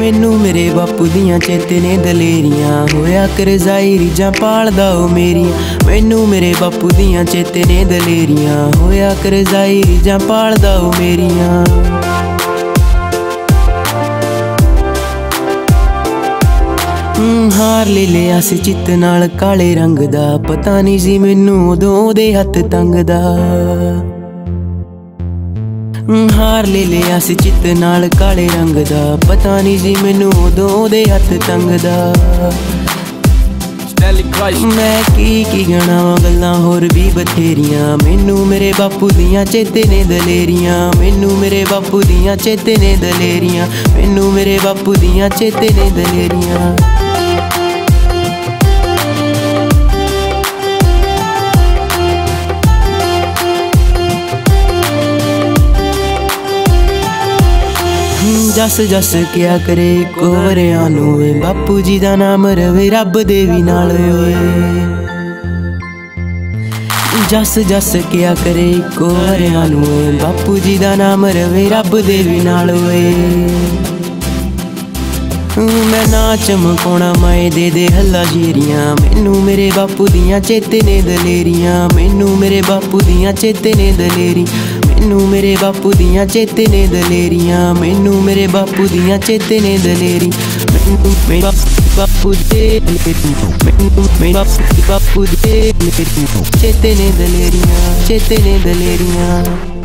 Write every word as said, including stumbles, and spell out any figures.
मैनू मेरे बापू दियां चेते ने दलेरियां होया कर जाई रीझां पालदा ओ मेरियां। मैनू मेरे बापू दियां चेते ने दलेरियां होया कर जाई रीझां पालदा ओ मेरियां। हार ले लिया सी चित नाल काले रंग दा, पता नहीं सी मैनू उदों ओहदे हत्थ तंग दा। हार ले लिया सी चित नाल काले रंग दा, पता नहीं सी मैनू उदों ओहदे हत्थ तंग दा। मैं की की गणावां गल्लां होर भी बथेरियां, मैनू मेरे बापू दियां चेते ने दलेरियां। मैनू मेरे बापू दियां चेते ने दलेरियां, मैनू मेरे बापू दियां चेते ने दलेरियां। जस जस क्या करे कोवरियां नू, बापू जी दा नाम रवे रब दे भी नाल होए। जस जस क्या करे कोवरियां नू, बापू जी दा नाम रवे रब दे भी नाल होए। मैं ना चमकाउणा माए दे दे हल्ला शेरियां, मैनू मेरे बापू दियां चेते ने दलेरियां। मैनू मेरे बापू दियां चेते ने दलेरी, मैनू मेरे बापू दियां चेते ने दलेरियां। मैनू मेरे बापू दियां चेते ने दलेरी, मैनू मेरे बापू दे मैनू मेरे बापू बापू दे चेते ने दलेरियां, चेते ने दलेरियां।